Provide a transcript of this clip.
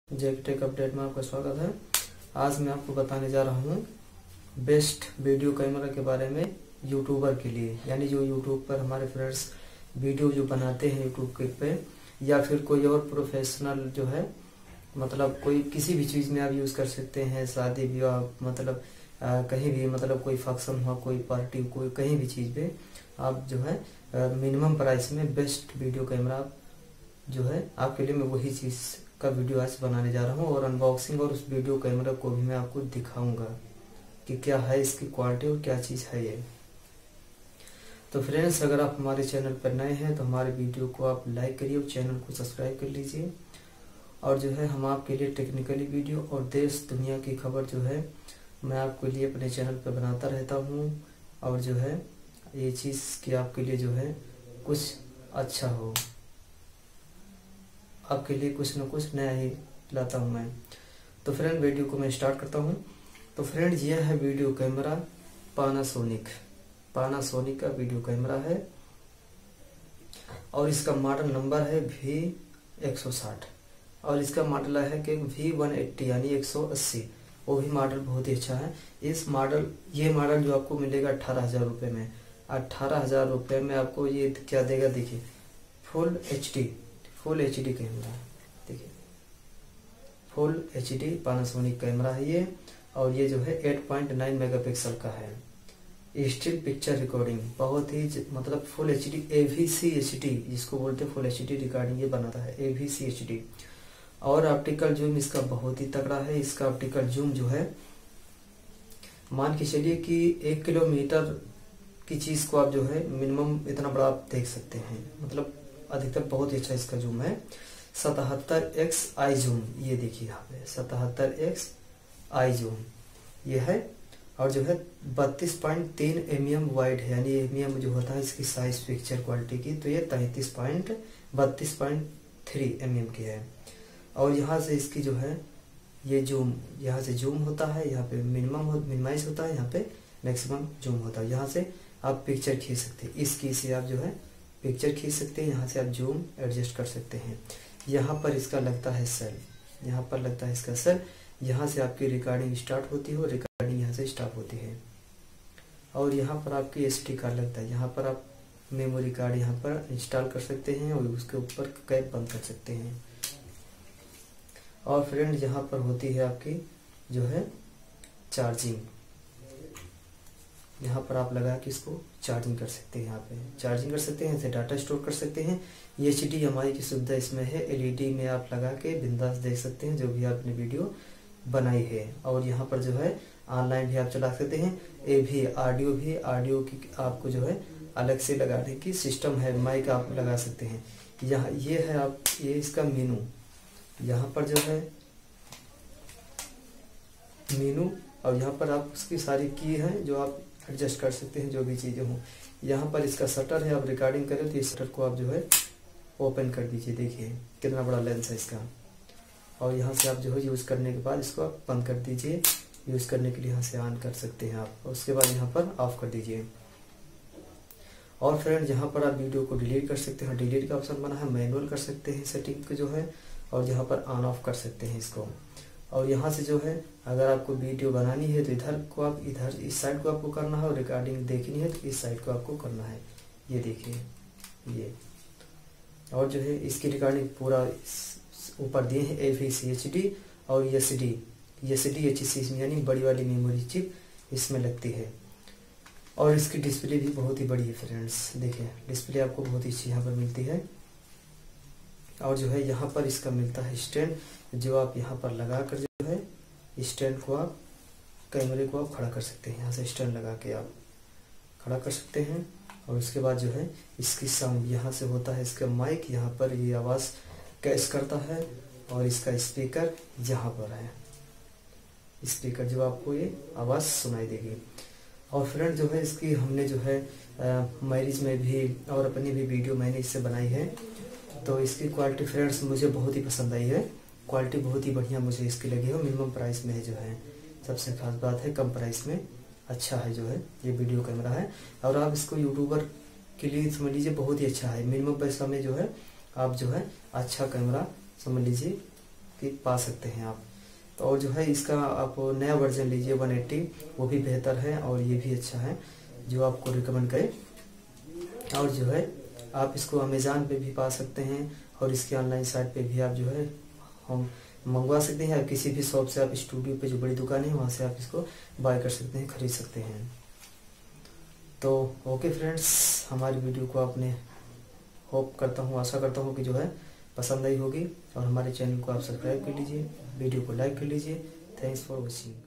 जेकटेक update में आपका स्वागत है। आज मैं आपको बताने जा रहा हूँ बेस्ट वीडियो कैमरा के बारे में यूट्यूबर के लिए, यानी जो यूट्यूब पर हमारे फ्रेंड्स वीडियो जो बनाते हैं यूट्यूब के पे, या फिर कोई और प्रोफेशनल जो है, मतलब कोई किसी भी चीज़ में आप यूज़ कर सकते हैं। शादी विवाह, मतलब कहीं भी, मतलब कोई फंक्शन हुआ, कोई पार्टी, कोई कहीं भी चीज़ पे आप जो है मिनिमम प्राइस में बेस्ट वीडियो कैमरा जो है आपके लिए मैं वही चीज़ का वीडियो आज बनाने जा रहा हूँ। और अनबॉक्सिंग और उस वीडियो कैमरा को भी मैं आपको दिखाऊंगा कि क्या है इसकी क्वालिटी और क्या चीज़ है ये। तो फ्रेंड्स, अगर आप हमारे चैनल पर नए हैं तो हमारे वीडियो को आप लाइक करिए और चैनल को सब्सक्राइब कर लीजिए। और जो है हम आपके लिए टेक्निकली वीडियो और देश दुनिया की खबर जो है मैं आपके लिए अपने चैनल पर बनाता रहता हूँ। और जो है ये चीज़ कि आपके लिए जो है कुछ अच्छा हो, आपके लिए कुछ न कुछ नया ही लाता हूँ मैं। तो फ्रेंड, वीडियो को मैं स्टार्ट करता हूँ। तो फ्रेंड, यह है वीडियो कैमरा पानासोनिक का वीडियो कैमरा है और इसका मॉडल नंबर है V160 और इसका मॉडल है कि V180 यानी 180। वो भी मॉडल बहुत ही अच्छा है। ये मॉडल जो आपको मिलेगा 18,000 रुपये में। 18,000 रुपये में आपको ये क्या देगा, देखिए फुल एच डी कैमरा, देखिए फुल HD पानासोनिक कैमरा है ये। और ये जो है 8.9 मेगापिक्सल का है। स्टिल पिक्चर रिकॉर्डिंग बहुत ही, मतलब फुल HD AVC HD जिसको बोलते हैं फुल HD रिकॉर्डिंग ये बनाता है, AVC HD। और ऑप्टिकल जूम इसका बहुत ही तगड़ा है। इसका ऑप्टिकल जूम जो है, मान के चलिए कि 1 किलोमीटर की चीज को आप जो है मिनिमम इतना बड़ा आप देख सकते हैं, मतलब अधिकतर बहुत ही अच्छा इसका जूम है। 77x आई जूम, ये देखिए यहाँ पे 77x आई जूम ये है। और जो है 32.3 mm वाइड है, यानी mm जो होता है इसकी साइज पिक्चर क्वालिटी की, तो ये 32.3 mm की है। और यहाँ से इसकी जो है ये जूम, यहाँ से जूम होता है, यहाँ पे मिनिमाइज होता है, यहाँ पे मैक्सिमम जूम होता है। यहाँ से आप पिक्चर खींच सकते हैं, इसकी से आप जो है पिक्चर खींच सकते हैं। यहाँ से आप जूम एडजस्ट कर सकते हैं। यहाँ पर इसका लगता है सेल, यहाँ पर लगता है इसका सेल। यहाँ से आपकी रिकॉर्डिंग स्टार्ट होती है और रिकॉर्डिंग यहाँ से स्टॉप होती है। और यहाँ पर आपकी SD कार्ड लगता है। यहाँ पर आप मेमोरी कार्ड यहाँ पर इंस्टॉल कर सकते हैं और उसके ऊपर कैप बंद कर सकते हैं। और फ्रेंड, यहाँ पर होती है आपकी जो है चार्जिंग, यहाँ पर आप लगा के इसको चार्जिंग कर सकते हैं। यहाँ पे चार्जिंग कर सकते हैं, इसे डाटा स्टोर कर सकते हैं। HDMI की सुविधा इसमें है। LED में आप लगा के बिंदास देख सकते हैं जो भी आपने वीडियो बनाई है। और यहाँ पर जो है ऑनलाइन भी आप चला सकते हैं। ये भी ऑडियो की आपको जो है अलग से लगाने की सिस्टम है, माइक आप लगा सकते हैं। यहाँ ये है आप ये इसका मेनू, यहाँ पर जो है मेनू, और यहाँ पर आप उसकी सारी की है जो आप एडजस्ट कर सकते हैं जो भी चीज़ें हों। यहाँ पर इसका शटर है, आप रिकॉर्डिंग करें तो इस शटर को आप जो है ओपन कर दीजिए, देखिए कितना बड़ा लेंस है इसका। और यहाँ से आप जो है यूज़ करने के बाद इसको आप बंद कर दीजिए। यूज़ करने के लिए यहाँ से ऑन कर सकते हैं आप, उसके बाद यहाँ पर ऑफ कर दीजिए। और फ्रेंड, यहाँ पर आप वीडियो को डिलीट कर सकते हैं, डिलीट का ऑप्शन बना है, मैनुअल कर सकते हैं सेटिंग को जो है, और यहाँ पर ऑन ऑफ कर सकते हैं इसको। और यहाँ से जो है अगर आपको वीडियो बनानी है तो इधर इस साइड को आपको करना है, और रिकॉर्डिंग देखनी है तो इस साइड को आपको करना है। ये देखिए ये। और जो है इसकी रिकॉर्डिंग पूरा ऊपर दिए हैं AVC HD और SD HC यानी बड़ी वाली मेमोरी चिप इसमें लगती है। और इसकी डिस्प्ले भी बहुत ही बड़ी है फ्रेंड्स, देखिए डिस्प्ले आपको बहुत ही अच्छी यहाँ पर मिलती है। और जो है यहाँ पर इसका मिलता है स्टैंड, जो आप यहाँ पर लगा कर जो है स्टैंड को आप कैमरे को आप खड़ा कर सकते हैं। यहाँ से स्टैंड लगा के आप खड़ा कर सकते हैं। और उसके बाद जो है इसकी साउंड, यहाँ से होता है इसका माइक, यहाँ पर ये आवाज़ कैच करता है। और इसका स्पीकर यहाँ पर है, स्पीकर जो आपको ये आवाज़ सुनाई देगी। और फ्रेंड, जो है इसकी हमने जो है मैरिज में भी और अपनी भी वीडियो मैंने इससे बनाई है। तो इसकी क्वालिटी फ्रेंड्स मुझे बहुत ही पसंद आई है, क्वालिटी बहुत ही बढ़िया मुझे इसकी लगी है। मिनिमम प्राइस में है जो है, सबसे खास बात है कम प्राइस में अच्छा है जो है ये वीडियो कैमरा है। और आप इसको यूट्यूबर के लिए समझ लीजिए बहुत ही अच्छा है। मिनिमम पैसा में जो है आप जो है अच्छा कैमरा समझ लीजिए कि पा सकते हैं आप। तो और जो है इसका आप नया वर्जन लीजिए 180, वो भी बेहतर है और ये भी अच्छा है, जो आपको रिकमेंड करें। और जो है आप इसको अमेज़ान पे भी पा सकते हैं और इसके ऑनलाइन साइट पे भी आप जो है हम मंगवा सकते हैं, या किसी भी शॉप से आप स्टूडियो पे जो बड़ी दुकान है वहाँ से आप इसको बाय कर सकते हैं, खरीद सकते हैं। तो ओके फ्रेंड्स, हमारी वीडियो को आपने होप करता हूँ, आशा करता हूँ कि जो है पसंद आई होगी, और हमारे चैनल को आप सब्सक्राइब कर लीजिए, वीडियो को लाइक कर लीजिए। Thanks for watching.